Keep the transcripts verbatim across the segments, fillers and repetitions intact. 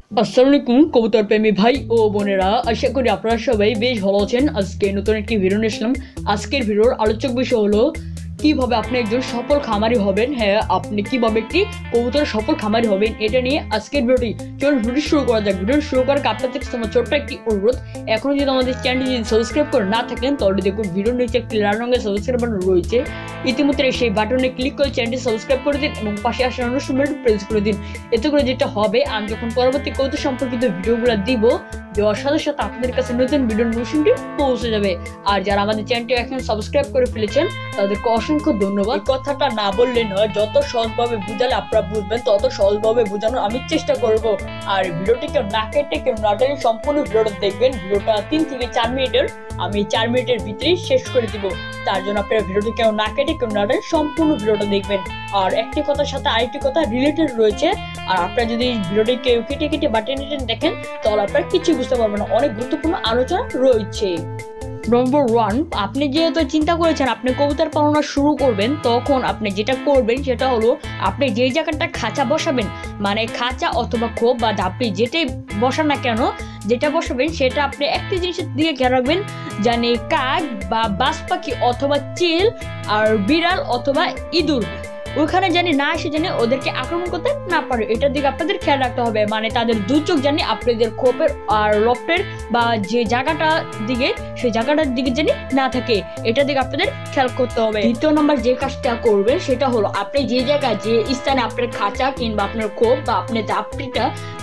আসসালামু আলাইকুম কবুতর প্রেমী ভাই ও বোনেরা, আশা করি আপনারা সবাই বেশ ভালো আছেন। আজকে নতুন একটি ভিডিও নিয়ে আসলাম। আজকের ভিডিওর আলোচক বিষয় হলো কিভাবে আপনি একজন সফল খামারি হবেন। হ্যাঁ, আপনি কিভাবে একটি কবুতরের সফল খামারি হবেন এটা নিয়ে আজকের ভিডিওটি। চলুন ভিডিও শুরু করা যাক। ভিডিও শুরু করার আপনার থেকে আমার ছোট্ট একটি অনুরোধ, এখনো যদি আমাদের চ্যানেলটি যদি সাবস্ক্রাইব করে না থাকেন তাহলে দেখুন ভিডিওর নিচে একটি লাল রঙের সাবস্ক্রাইব বাটন রয়েছে। ইতিমধ্যে সেই বাটনে ক্লিক করে চ্যানেলটি সাবস্ক্রাইব করে দিন এবং পাশে আসা নোটিফিকেশন বেলটি প্রেস করে দিন। এতে করে যেটা হবে, আমি যখন পরবর্তী কবুতর সম্পর্কিত ভিডিওগুলো দিব দেওয়ার সাথে সাথে আপনাদের কাছে নতুন ভিডিওর নোটিফিকেশনটি পৌঁছে যাবে। আর যারা আমাদের চ্যানেলটি এখন সাবস্ক্রাইব করে ফেলেছেন তাদেরকে অসংখ্য ধন্যবাদ। কথাটা না বললে নয়, যত সহজভাবে বুঝালে আপনারা বুঝবেন তত সহজভাবে বোঝানোর আমি চেষ্টা করব। আর ভিডিওটি কেউ না কেটে কেউ না টেনে সম্পূর্ণ ভিডিওটা দেখবেন। ভিডিওটা তিন থেকে চার মিনিটের, আমি চার মিনিটের ভিতরেই শেষ করে দিব। তার জন্য আপনারা ভিডিওটি কেউ না কেটে কেউ না টেনে সম্পূর্ণ ভিডিওটা দেখবেন। আর একটি কথার সাথে আরেকটি কথা রিলেটেড রয়েছে। আর আপনারা যদি ভিডিওটি কেউ কেটে কেটে বা টেনে টেনে দেখেন তাহলে আপনারা কিছু বুঝতে পারবেন না, অনেক গুরুত্বপূর্ণ আলোচনা রয়েছে। নম্বর ওয়ান, আপনি যেহেতু চিন্তা করেছেন আপনি কবুতর পালন শুরু করবেন, তখন আপনি যেটা করবেন সেটা হলো আপনি যে জায়গাটা খাঁচা বসাবেন, মানে খাঁচা অথবা খোপ বা ধাপড়ি যেটাই বসান না কেন, যেটা বসাবেন সেটা আপনি একটি জিনিসের দিকে খেয়াল রাখবেন, জানি কাক বা বাজ পাখি অথবা চিল আর বিড়াল অথবা ইঁদুর ওইখানে জানি না এসে জানি ওদেরকে আক্রমণ করতে না পারে। এটার দিকে আপনাদের খেয়াল রাখতে হবে, মানে তাদের দুচোখ জানি আপনাদের খোপের আর লফটের বা যে জায়গাটা দিকে সেই জায়গাটার দিকে জানি না থাকে, এটার দিকে আপনাদের খেয়াল করতে হবে। দ্বিতীয় নম্বর যে কাজটা করবেন সেটা হলো আপনি যে জায়গায় যে স্থানে আপনার খাঁচা কিংবা আপনার খোপ বা আপনার ধাপড়িটা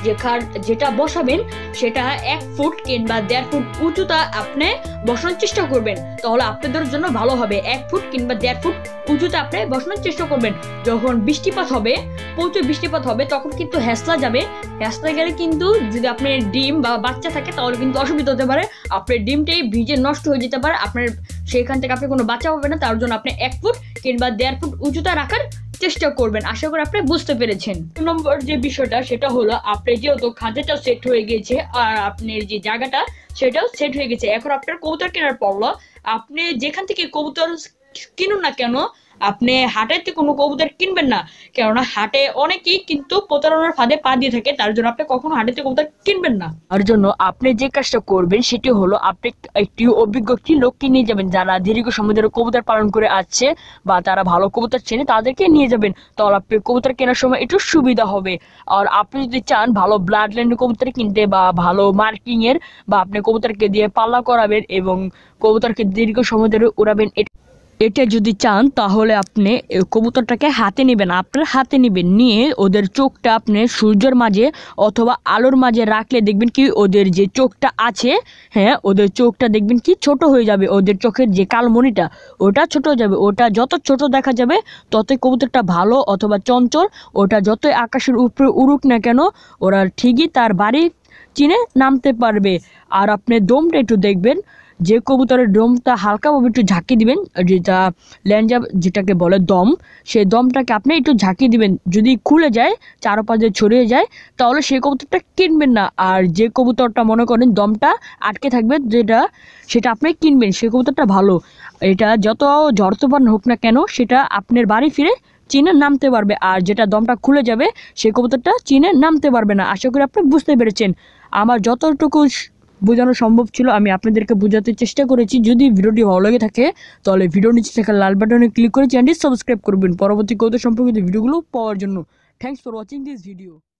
যেটা বসাবেন সেটা এক ফুট কিংবা দেড় ফুট উঁচুতা আপনি বসানোর চেষ্টা করবেন, তাহলে আপনাদের জন্য ভালো হবে। এক ফুট কিংবা দেড় ফুট উঁচুতে আপনি বসানোর চেষ্টা করবেন। যখন বৃষ্টিপাত হবে, প্রচুর বৃষ্টিপাত হবে, তখন কিন্তু হেঁচড়া যাবে। হেঁচড়া গেলে কিন্তু যদি আপনার ডিম বা বাচ্চা থাকে তাহলে কিন্তু অসুবিধা হতে পারে, আপনার ডিমটাই ভিজে নষ্ট হয়ে যেতে পারে, আপনার সেখান থেকে আপনি কোনো বাচ্চা হবে না। তার জন্য আপনি এক ফুট কিংবা দেড় ফুট উঁচুতে রাখার চেষ্টা করবেন। আশা করি আপনি বুঝতে পেরেছেন। দুই নম্বর যে বিষয়টা সেটা হলো আপনি যেহেতু খাঁচাটা সেট হয়ে গেছে আর আপনার যে জায়গাটা সেটাও সেট হয়ে গেছে, এখন আপনার কবুতর কেনার পড়লো। আপনি যেখান থেকে কবুতর কিনুন না কেন, আপনি হাটেতে কোনো কবুতর কিনবেন না, কেননা হাটে অনেকেই কিন্তু প্রতারণার ফাঁদে পা দিয়ে থাকে। তার জন্য আপনি কখনো হাটেতে কবুতর কিনবেন না। তার জন্য আপনি যে কাজটা করবেন সেটি হলো আপনি একটি অভিজ্ঞ কি লোককে নিয়ে যাবেন, যারা দীর্ঘ সময় ধরে কবুতর পালন করে আসছে বা তারা ভালো কবুতর চেনে, তাদেরকে নিয়ে যাবেন। তাহলে আপনি কবুতর কেনার সময় একটু সুবিধা হবে। আর আপনি যদি চান ভালো ব্লাড লাইনের কবুতর কিনতে বা ভালো মার্কিং এর, বা আপনি কবুতরকে দিয়ে পাল্লা করাবেন এবং কবুতরকে দীর্ঘ সময় ধরে উড়াবেন, এটা যদি চান তাহলে আপনি কবুতরটাকে হাতে নেবেন, আপনার হাতে নেবেন, নিয়ে ওদের চোখটা আপনি সূর্যের মাঝে অথবা আলোর মাঝে রাখলে দেখবেন কি ওদের যে চোখটা আছে, হ্যাঁ ওদের চোখটা দেখবেন কি ছোট হয়ে যাবে, ওদের চোখের যে কালমণিটা ওটা ছোট হয়ে যাবে। ওটা যত ছোট দেখা যাবে ততই কবুতরটা ভালো অথবা চঞ্চল, ওটা যতই আকাশের উপরে উড়ুক না কেন ওরা ঠিকই তার বাড়ি চিনে নামতে পারবে। আর আপনি দমটা একটু দেখবেন, যে কবুতরের দমটা হালকাভাবে একটু ঝাঁকি দিবেন, যেটা ল্যাঞ্জা যেটাকে বলে দম, সেই দমটাকে আপনি একটু ঝাঁকি দিবেন। যদি খুলে যায় চারপাশে ছড়িয়ে যায় তাহলে সেই কবুতরটা কিনবেন না। আর যে কবুতরটা মনে করেন দমটা আটকে থাকবে যেটা, সেটা আপনি কিনবেন, সেই কবুতরটা ভালো। এটা যত ঝড় তুফান হোক না কেন সেটা আপনার বাড়ি ফিরে চিনে নামতে পারবে। আর যেটা দমটা খুলে যাবে সেই কবুতরটা চিনে নামতে পারবে না। আশা করি আপনি বুঝতে পেরেছেন। আমার যতটুকু বোঝানো সম্ভব ছিল আমি আপনাদেরকে বোঝাতে চেষ্টা করেছি। যদি ভিডিওটি ভালো লেগে থাকে তাহলে ভিডিওর নিচে থাকা লাল বাটনে ক্লিক করে চ্যানেলটি সাবস্ক্রাইব করবেন পরবর্তী কৌতুক সম্পর্কিত ভিডিওগুলো পাওয়ার জন্য। Thanks for watching this video.